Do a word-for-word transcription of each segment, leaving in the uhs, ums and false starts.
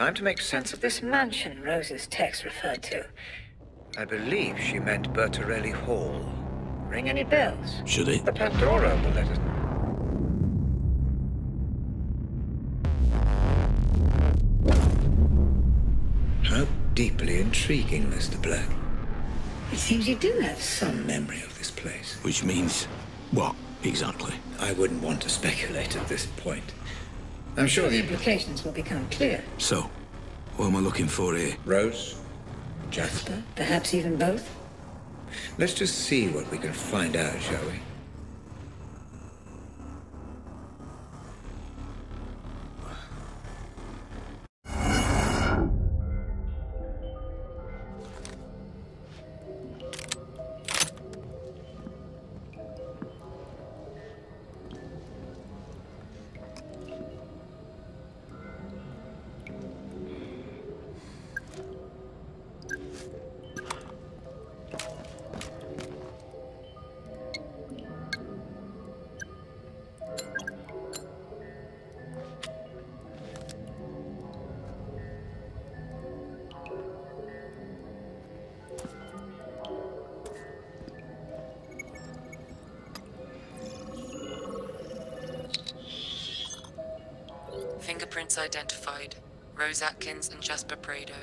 Time to make sense of this man. Mansion Rose's text referred to. I believe she meant Bertarelli Hall. Ring any bells? Should it? The Pandora will let us know. How deeply intriguing, Mister Black. It seems you do have some memory of this place. Which means what, exactly? I wouldn't want to speculate at this point. I'm sure The the implications will become clear. So, what am I looking for here? Rose, Jasper. Perhaps even both? Let's just see what we can find out, shall we? Fingerprints identified. Rose Atkins and Jasper Prado.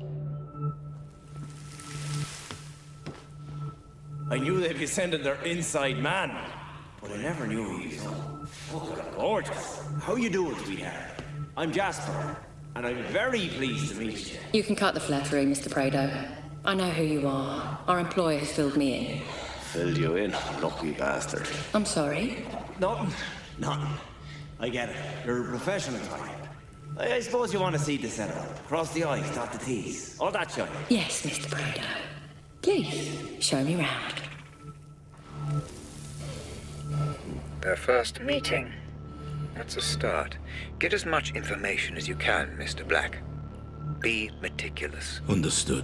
I knew they'd be sending their inside man, but I never knew he was so fucking gorgeous. How you doing, sweetheart? I'm Jasper, and I'm very pleased to meet you. You can cut the flattery, Mister Prado. I know who you are. Our employer has filled me in. Filled you in, lucky bastard. I'm sorry. Nothing, nothing. I get it. You're a professional type. I, I suppose you want to see the setup. Cross the I's, dot the T's. All that shit. Yes, Mister Prado. Please, show me round. Their first meeting. That's a start. Get as much information as you can, Mister Black. Be meticulous. Understood.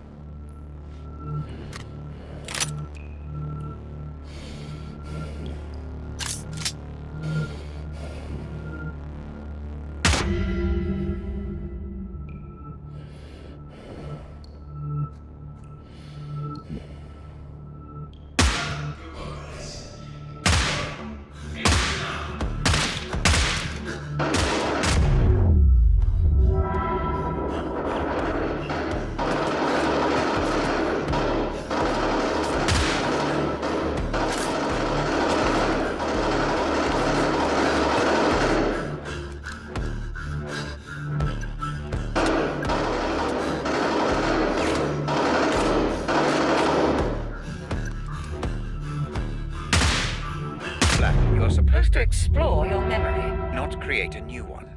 To explore your memory. Not create a new one.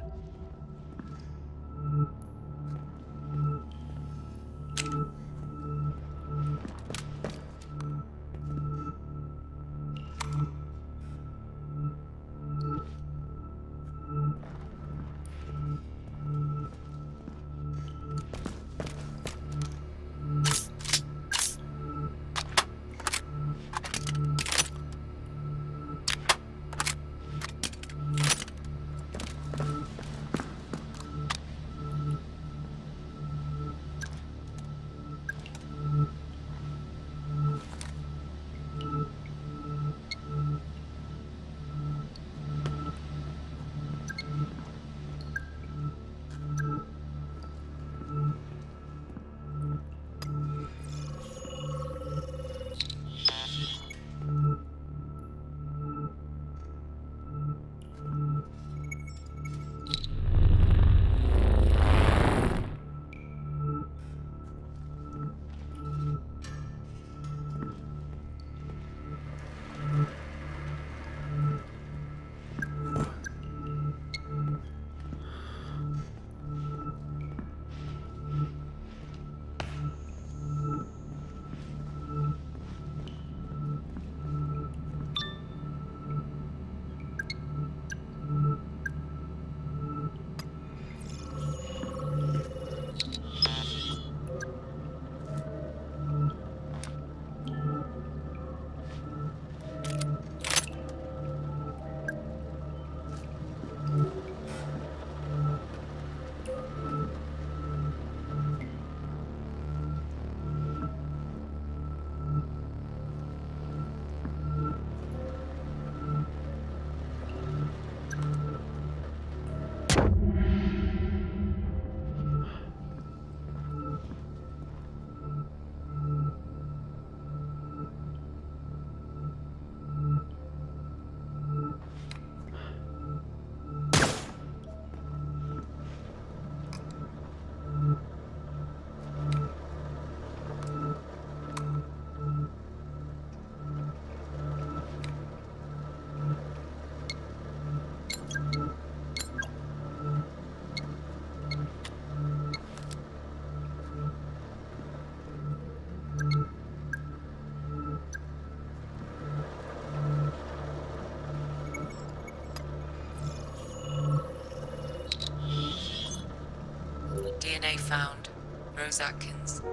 Rose Atkins.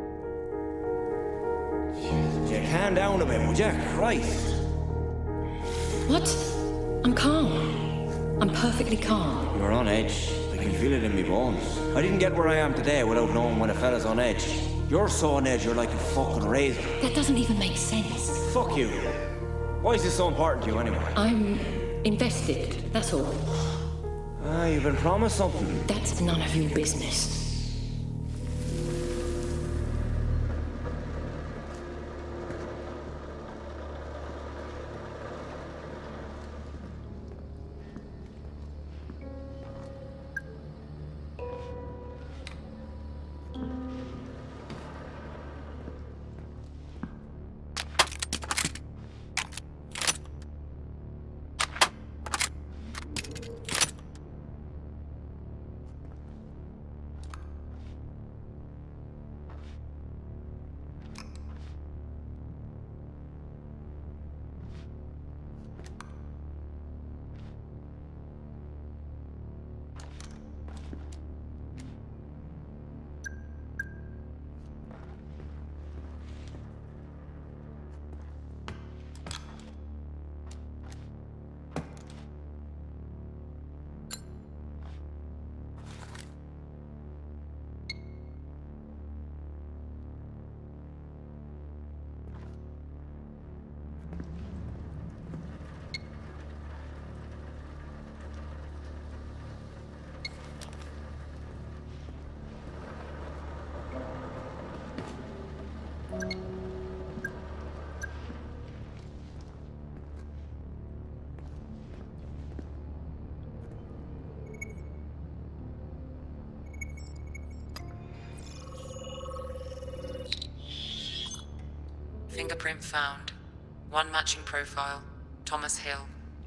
Yeah, calm down a bit, would you? Christ. What? I'm calm. I'm perfectly calm. You're on edge. I can feel it in my bones. I didn't get where I am today without knowing when a fella's on edge. You're so on edge, you're like a fucking razor. That doesn't even make sense. Fuck you. Why is this so important to you anyway? I'm invested, that's all. Ah, you've been promised something. That's none of your business. Fingerprint found. One matching profile. Thomas Hill.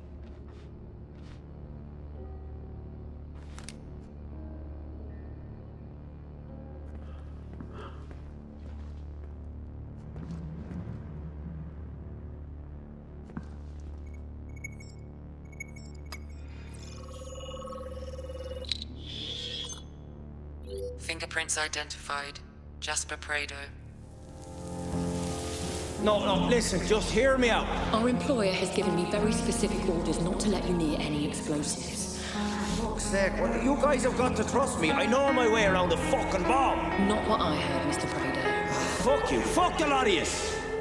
Fingerprints identified. Jasper Prado. No, no, listen, just hear me out. Our employer has given me very specific orders not to let you near any explosives. For fuck's sake, well, you guys have got to trust me. I know my way around a fucking bomb. Not what I heard, Mister Prado. Fuck you. Fuck the lot of you.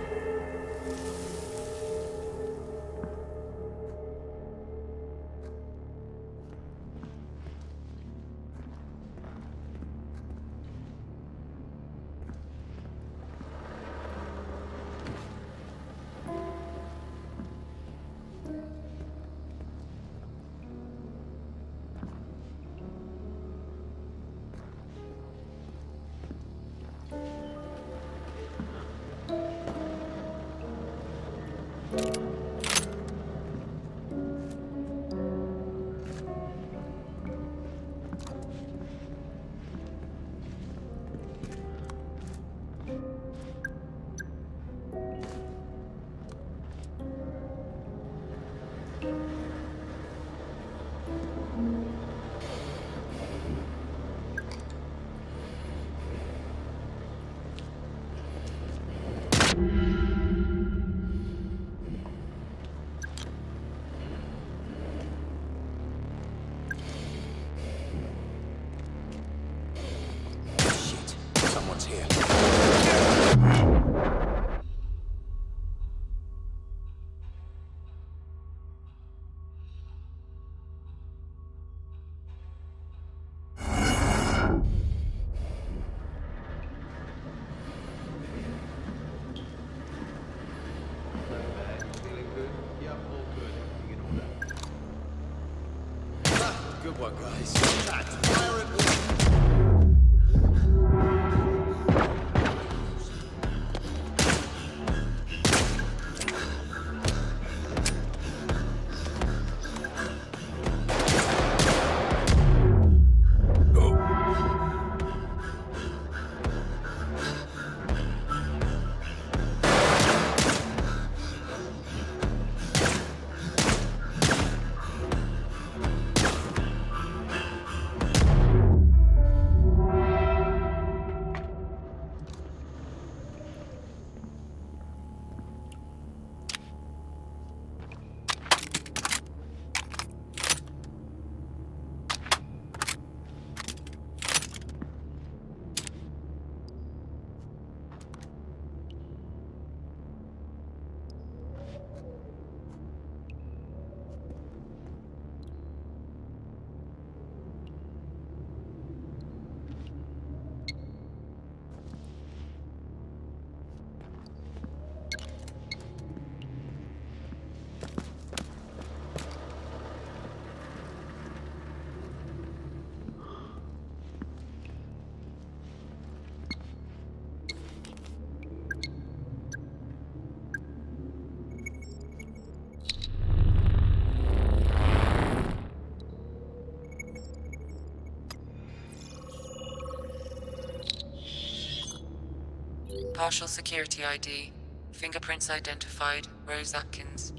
Good one, guys. Contact. Fire at will. Partial security I D. Fingerprints identified. Rose Atkins.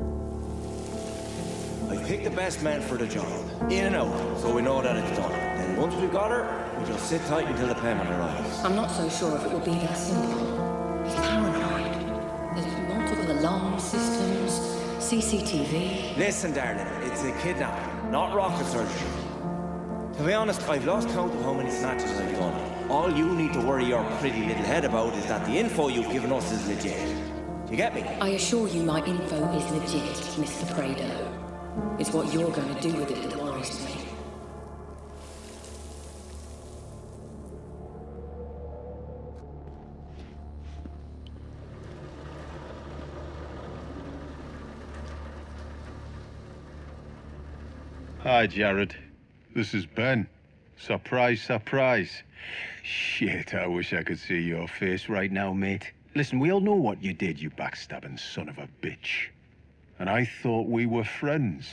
I picked the best man for the job. In and out, so we know that it's done. Then once we've got her, we just sit tight until the payment arrives. I'm not so sure if it will be that simple. He's paranoid. There's multiple alarm systems, C C T V. Listen, darling, it's a kidnapping, not rocket surgery. To be honest, I've lost count of how many snatches I've done. All you need to worry your pretty little head about is that the info you've given us is legit. Do you get me? I assure you my info is legit, Mister Prado. It's what you're going to do with it that worries me. Hi, Jared. This is Ben. Surprise, surprise. Shit, I wish I could see your face right now, mate. Listen, we all know what you did, you backstabbing son of a bitch. And I thought we were friends.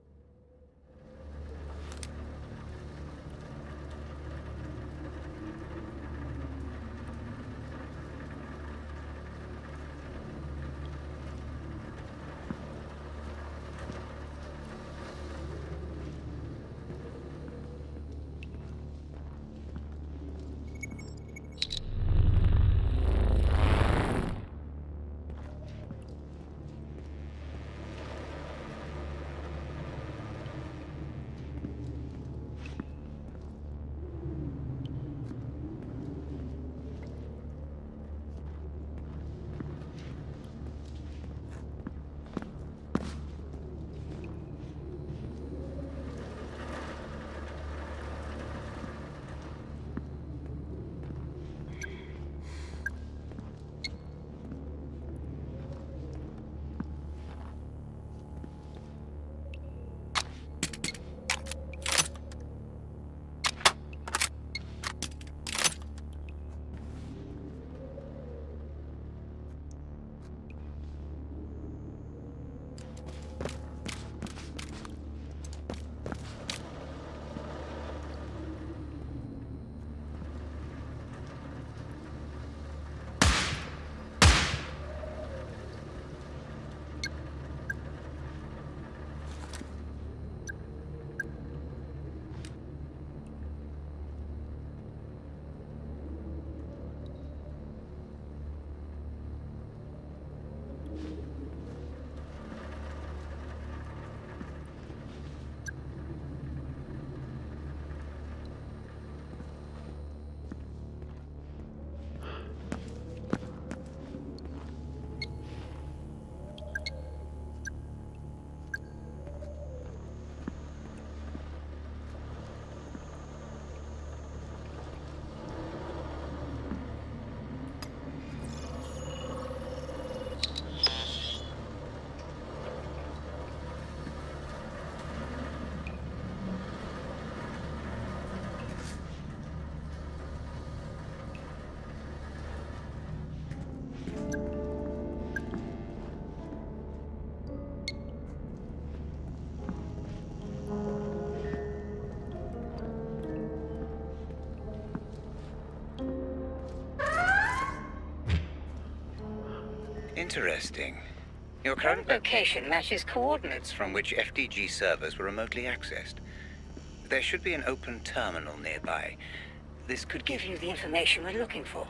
Interesting. Your current location matches coordinates from which F D G servers were remotely accessed. There should be an open terminal nearby. This could give you the information we're looking for.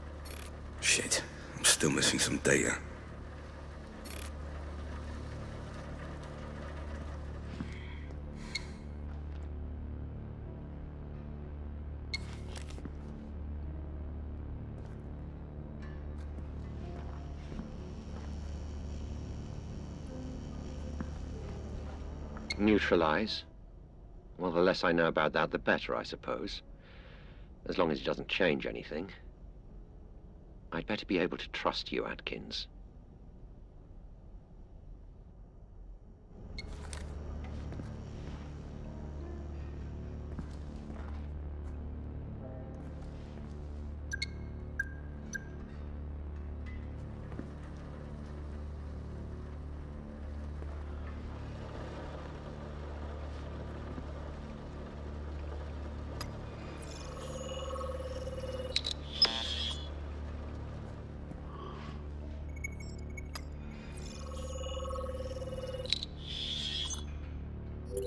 Shit, I'm still missing some data. Neutralize? Well, the less I know about that, the better, I suppose. As long as it doesn't change anything. I'd better be able to trust you, Atkins.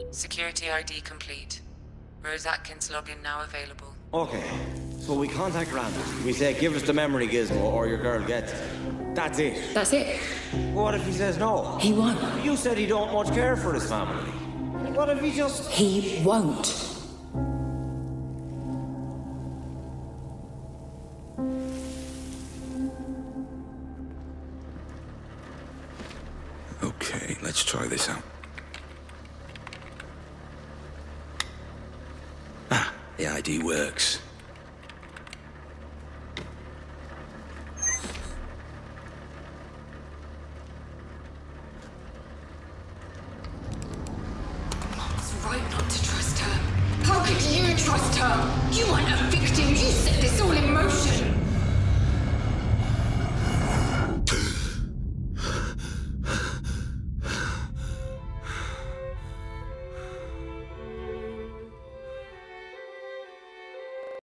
Security I D complete. Rose Atkins login now available. Okay, so we contact Randall. We say, give us the memory gizmo or your girl gets it. That's it. That's it. What if he says no? He won't. You said he don't much care for his family. What if he just... He won't. Okay, let's try this out. Ah, the I D works. Mom's right not to trust her. How could you trust her? You weren't a victim. You set this all in motion.